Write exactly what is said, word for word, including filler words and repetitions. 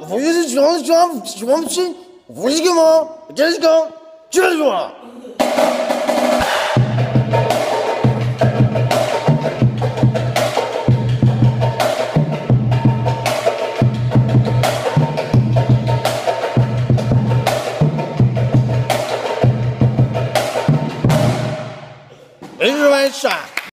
不是装装装不信，不是个吗？这是个，这是个。日本傻。